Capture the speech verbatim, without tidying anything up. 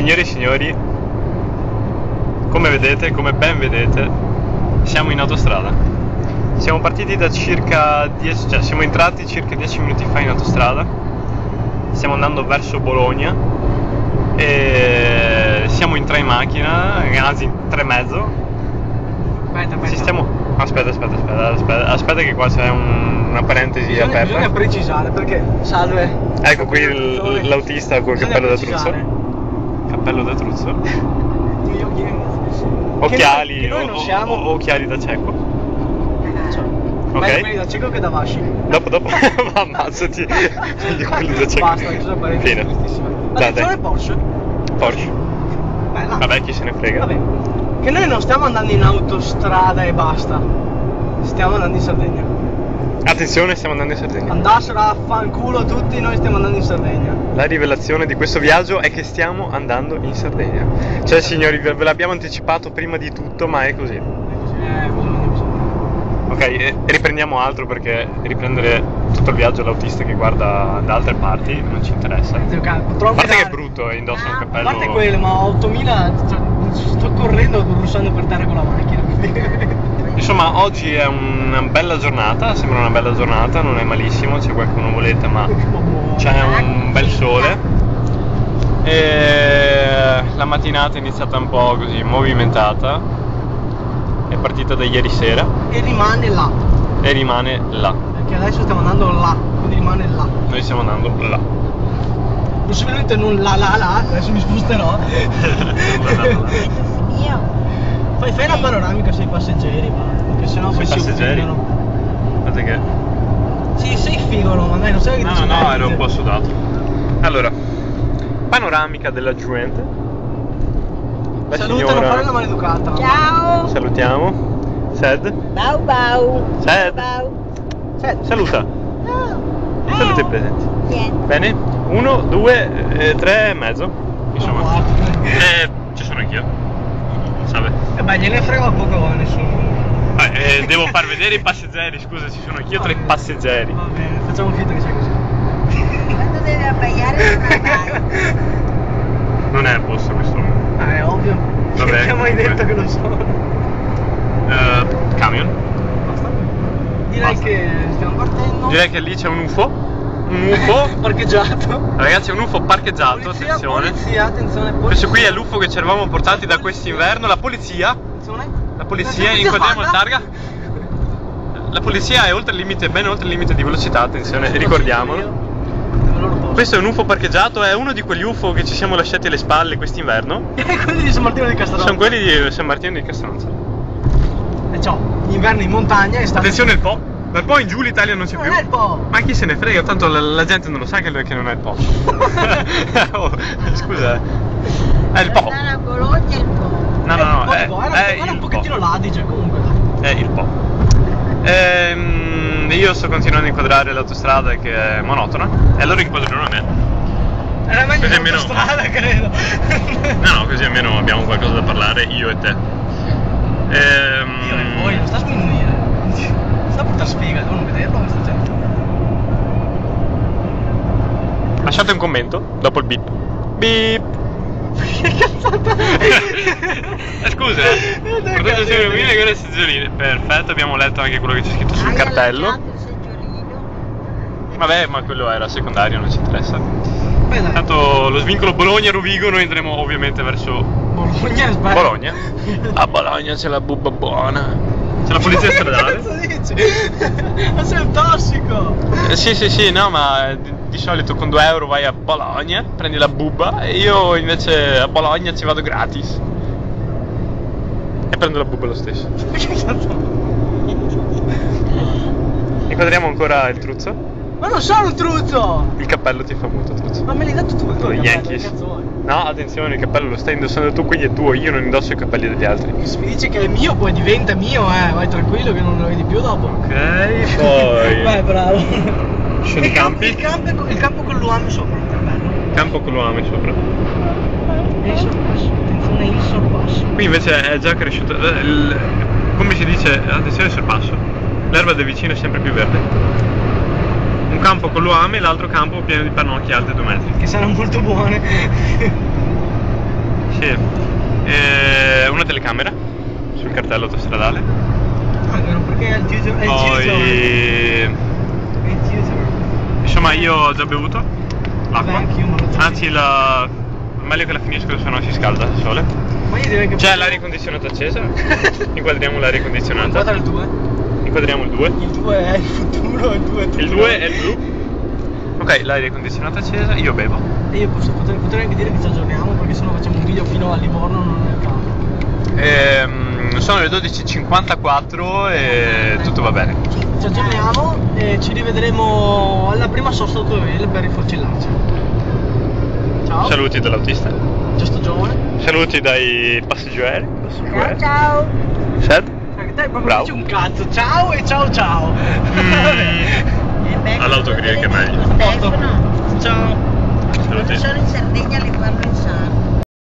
Signore e signori, come vedete, come ben vedete, siamo in autostrada. Siamo partiti da circa dieci, cioè siamo entrati circa dieci minuti fa in autostrada. Stiamo andando verso Bologna e siamo in tre in macchina, anzi in tre e mezzo. Aspetta, aspetta. Ci stiamo... Aspetta, aspetta, aspetta, aspetta, aspetta che qua c'è un, una parentesi bisogna, aperta. Bisogna precisare perché, salve. Ecco qui il- l'autista col Bisogna cappello da precisare. truzzo. Cappello da truzzo. Io chi è? Occhiali, che noi, che noi non o- siamo. o- occhiali da cieco. Cioè, Ok. meglio quelli da cieco che da Vasci. Dopo, dopo, ammazzati. Meglio quelli da cieco. Basta, chiusa parentesi Fine. tristissima. Dai, Attenzione dai. Porsche. Porsche. Bella. Vabbè, chi se ne frega. Vabbè. Che noi non stiamo andando in autostrada e basta. Stiamo andando in Sardegna. Attenzione, stiamo andando in Sardegna. Andassero a fanculo tutti, noi stiamo andando in Sardegna. La rivelazione di questo viaggio è che stiamo andando in Sardegna. Cioè, signori, ve ve l'abbiamo anticipato prima di tutto, ma è così. Eh, bisogna, bisogna. Ok, e riprendiamo altro perché riprendere tutto il viaggio l'autista che guarda da altre parti non ci interessa. A Troppo parte che è tardi. brutto e indossa un A cappello. parte quello, ma ottomila, cioè, sto correndo russando per terra con la macchina. Insomma, oggi è una bella giornata, sembra una bella giornata, non è malissimo, c'è qualche nuvoletta, ma c'è un bel sole. E la mattinata è iniziata un po' così movimentata, è partita da ieri sera E rimane là. e rimane là. Perché adesso stiamo andando là, quindi rimane là. Noi stiamo andando là. Possibilmente non là là là, adesso mi sposterò. Fai, fai la panoramica sui passeggeri, va, perché sennò Sui poi si passeggeri? uccidono. Guardate che... Sì, sei figolo, ma dai, non sai che No, ti no, no, smetti. ero un po' sudato. Allora, panoramica della Giuente. La Salutano, signora... fare la maleducata. Ciao! Salutiamo. Sed. Bau bau! Sed. Bau! Senti, Saluta. Oh. Saluta i presenti. Niente. Bene? Uno, due, eh, tre e mezzo. Insomma. quattro. Eh, ci sono anch'io. Salve. E beh, gliene frega poco a nessuno. Vabbè, eh, devo far vedere i passeggeri, scusa, ci sono anch'io tra i passeggeri. Va bene, facciamo finta che sia così. Quando deve abbaiare non abbaiare. Non è a posto questo. Ah, è ovvio. Vabbè, Ti ho mai detto comunque. che lo so. Eh, camion. Basta. Direi Basta. che stiamo partendo. Direi che lì c'è un U F O. Un U F O. Parcheggiato. Ragazzi, è un U F O parcheggiato, Polizia, attenzione. polizia, attenzione, polizia. Questo qui è l'U F O che ci eravamo portati da quest'inverno. La polizia. Attenzione. La polizia, Attenzione, inquadriamo il guarda. targa. La polizia è oltre il limite, ben oltre il limite di velocità, attenzione, ricordiamolo. Questo è un U F O parcheggiato, è uno di quegli U F O che ci siamo lasciati alle spalle quest'inverno. E quelli di San Martino di Castronza. Sono quelli di San Martino di Castronza. E ciò, inverno in montagna e sta. Attenzione il Po. Dal Po in giù l'Italia non c'è Non più. è il Po. Ma chi se ne frega, tanto la, la gente non lo sa che, che non è il Po. Oh, scusa. È il Po. Andare a Bologna è il Po. No, no, no, è, Era, è era un il pochettino Po. l'Adige comunque. È il Po. Ehm, io sto continuando a inquadrare l'autostrada che è monotona e allora inquadrerò a me. Era meglio Così almeno- l'autostrada, credo. No, no, così almeno abbiamo qualcosa da parlare io e te. Ehm, Io e voi, non sta a sminuire. Sta per sfiga, devono vederlo questa gente. Lasciate un commento dopo il beep. Beep. Che cazzata! Eh, scusa, eh. Prodotto seggiolini e quelle seggiolini. Perfetto, abbiamo letto anche quello che c'è scritto sul Hai cartello. allacciato il seggiolino? Vabbè, ma quello era secondario, non ci interessa. Beh, dai. Tanto lo svincolo Bologna-Rovigo noi andremo ovviamente verso Bologna è sbagliato. Bologna. A Bologna c'è la bubba buona. C'è la polizia Che stradale. cazzo dici? Ma sei un tossico! Eh, sì, sì, sì, no, ma di, di solito con due euro vai a Bologna, prendi la bubba e io invece a Bologna ci vado gratis. E prendo la bubba lo stesso. Inquadriamo ancora il truzzo. Ma non sono un truzzo! Il cappello ti fa molto truzzo. Ma me l'hai dato tu il tuo Lo cappello, Yankees. che cazzo vuoi? No, attenzione, il cappello lo stai indossando tu, quindi è tuo, io non indosso i cappelli degli altri. Se mi dici che è mio, poi diventa mio, eh, vai tranquillo che non lo vedi più dopo. Ok, poi Beh, bravo. scendi Il campo, campi. il campo, il campo con l'uame sopra, è bello. Campo con l'uame sopra. E il sorpasso, attenzione il sorpasso. Qui invece è già cresciuto, eh, il- come si dice, attenzione sul passo, l'erba del vicino è sempre più verde. Un campo con l'uame e l'altro campo pieno di pannocchie alte due metri. Che saranno molto buone. Sì. E una telecamera sul cartello autostradale. Ah, vero, perché è il teaser. È il teaser. Poi... È il teaser. Insomma, io ho già bevuto l'acqua. Vabbè, anch'io, ma lo so. Anzi, la... meglio che la finisco, se no si scalda il sole. Ma io direi che C'è l'aria condizionata accesa. Inquadriamo l'aria condizionata. Guarda il due. Inquadriamo il due. Il due è il futuro, il due è tutto. Il due è il blu. Ok, l'aria condizionata accesa, io bevo. E io posso, potrei, potrei anche dire che ci aggiorniamo, perché sennò facciamo un video fino a Livorno, non è il caso. Ehm, sono le dodici e cinquantaquattro e tutto va bene. Ci aggiorniamo e ci rivedremo alla prima sosta autorail per rifocillarci. Ciao. Saluti dall'autista. Giusto giovane. Saluti dai passeggeri. Ciao ciao. Sed? Anche te proprio Bravo. dici un cazzo. Ciao e ciao ciao. Mm. È bello All'autogrill che è meglio. il telefono. Ciao. Quando Saluti. sono in Sardegna le parlo in sardo.